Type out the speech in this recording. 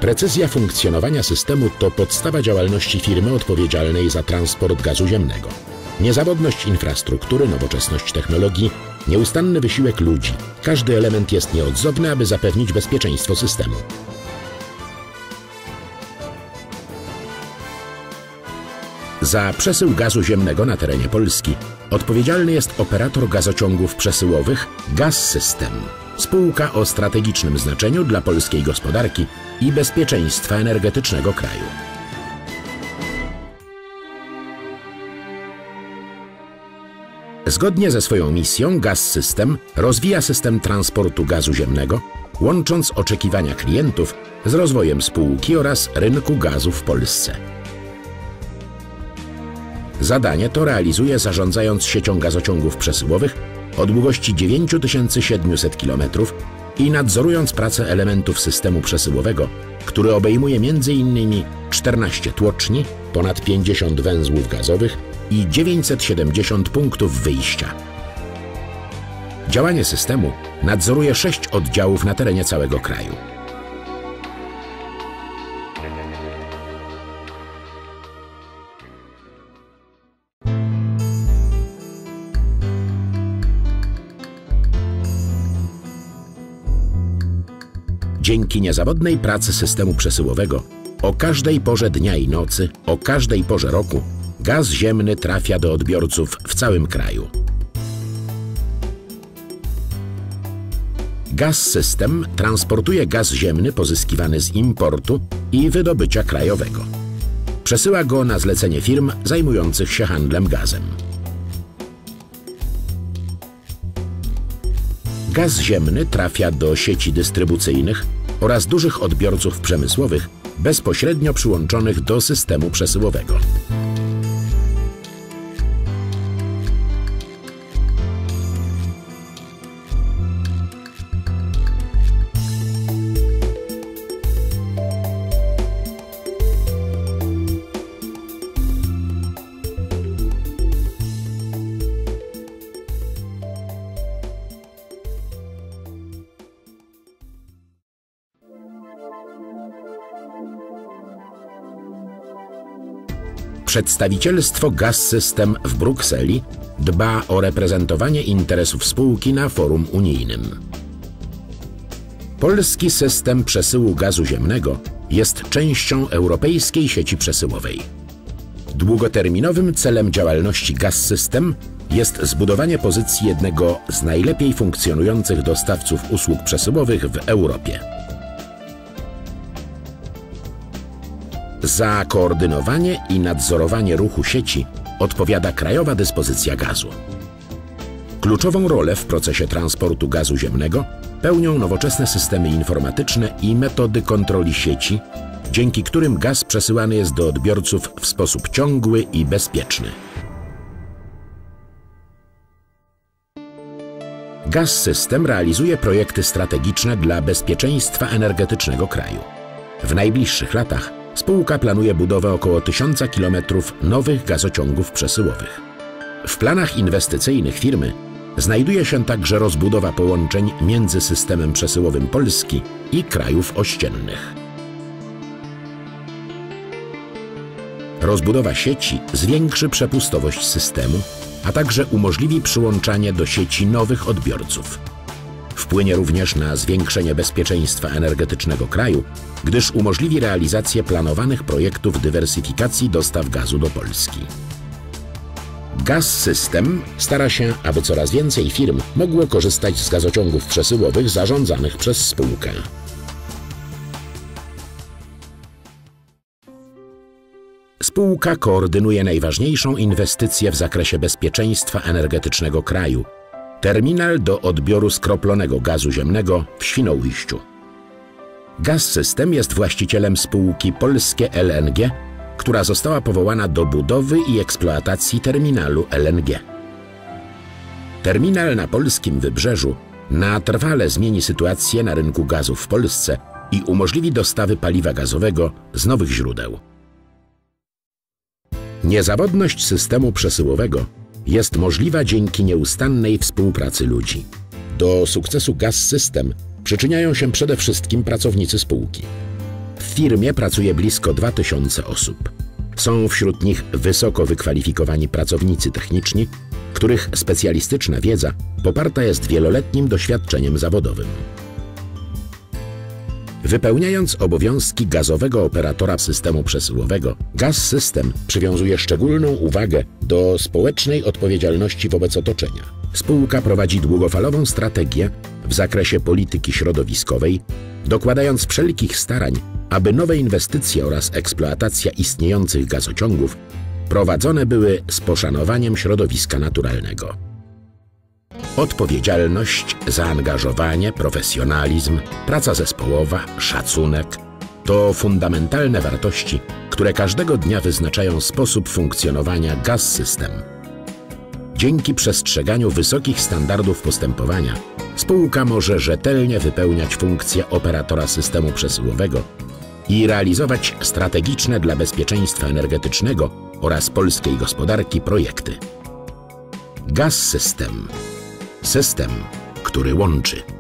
Precyzja funkcjonowania systemu to podstawa działalności firmy odpowiedzialnej za transport gazu ziemnego. Niezawodność infrastruktury, nowoczesność technologii, nieustanny wysiłek ludzi. Każdy element jest nieodzowny, aby zapewnić bezpieczeństwo systemu. Za przesył gazu ziemnego na terenie Polski odpowiedzialny jest operator gazociągów przesyłowych Gaz-System, spółka o strategicznym znaczeniu dla polskiej gospodarki i bezpieczeństwa energetycznego kraju. Zgodnie ze swoją misją Gaz-System rozwija system transportu gazu ziemnego, łącząc oczekiwania klientów z rozwojem spółki oraz rynku gazu w Polsce. Zadanie to realizuje zarządzając siecią gazociągów przesyłowych o długości 9700 km i nadzorując pracę elementów systemu przesyłowego, który obejmuje m.in. 14 tłoczni, ponad 50 węzłów gazowych i 970 punktów wyjścia. Działanie systemu nadzoruje 6 oddziałów na terenie całego kraju. Dzięki niezawodnej pracy systemu przesyłowego o każdej porze dnia i nocy, o każdej porze roku gaz ziemny trafia do odbiorców w całym kraju. Gaz-System transportuje gaz ziemny pozyskiwany z importu i wydobycia krajowego. Przesyła go na zlecenie firm zajmujących się handlem gazem. Gaz ziemny trafia do sieci dystrybucyjnych oraz dużych odbiorców przemysłowych bezpośrednio przyłączonych do systemu przesyłowego. Przedstawicielstwo Gaz-System w Brukseli dba o reprezentowanie interesów spółki na forum unijnym. Polski system przesyłu gazu ziemnego jest częścią europejskiej sieci przesyłowej. Długoterminowym celem działalności Gaz-System jest zbudowanie pozycji jednego z najlepiej funkcjonujących dostawców usług przesyłowych w Europie. Za koordynowanie i nadzorowanie ruchu sieci odpowiada Krajowa Dyspozycja Gazu. Kluczową rolę w procesie transportu gazu ziemnego pełnią nowoczesne systemy informatyczne i metody kontroli sieci, dzięki którym gaz przesyłany jest do odbiorców w sposób ciągły i bezpieczny. Gaz-System realizuje projekty strategiczne dla bezpieczeństwa energetycznego kraju. W najbliższych latach spółka planuje budowę około 1000 km nowych gazociągów przesyłowych. W planach inwestycyjnych firmy znajduje się także rozbudowa połączeń między systemem przesyłowym Polski i krajów ościennych. Rozbudowa sieci zwiększy przepustowość systemu, a także umożliwi przyłączanie do sieci nowych odbiorców. Wpłynie również na zwiększenie bezpieczeństwa energetycznego kraju, gdyż umożliwi realizację planowanych projektów dywersyfikacji dostaw gazu do Polski. Gaz-System stara się, aby coraz więcej firm mogło korzystać z gazociągów przesyłowych zarządzanych przez spółkę. Spółka koordynuje najważniejszą inwestycję w zakresie bezpieczeństwa energetycznego kraju – terminal do odbioru skroplonego gazu ziemnego w Świnoujściu. Gaz-System jest właścicielem spółki Polskie LNG, która została powołana do budowy i eksploatacji terminalu LNG. Terminal na polskim wybrzeżu na trwale zmieni sytuację na rynku gazu w Polsce i umożliwi dostawy paliwa gazowego z nowych źródeł. Niezawodność systemu przesyłowego jest możliwa dzięki nieustannej współpracy ludzi. Do sukcesu Gaz-System przyczyniają się przede wszystkim pracownicy spółki. W firmie pracuje blisko 2000 osób. Są wśród nich wysoko wykwalifikowani pracownicy techniczni, których specjalistyczna wiedza poparta jest wieloletnim doświadczeniem zawodowym. Wypełniając obowiązki gazowego operatora systemu przesyłowego, Gaz-System przywiązuje szczególną uwagę do społecznej odpowiedzialności wobec otoczenia. Spółka prowadzi długofalową strategię w zakresie polityki środowiskowej, dokładając wszelkich starań, aby nowe inwestycje oraz eksploatacja istniejących gazociągów prowadzone były z poszanowaniem środowiska naturalnego. Odpowiedzialność, zaangażowanie, profesjonalizm, praca zespołowa, szacunek to fundamentalne wartości, które każdego dnia wyznaczają sposób funkcjonowania Gaz-System. Dzięki przestrzeganiu wysokich standardów postępowania spółka może rzetelnie wypełniać funkcję operatora systemu przesyłowego i realizować strategiczne dla bezpieczeństwa energetycznego oraz polskiej gospodarki projekty. Gaz-System. System, który łączy.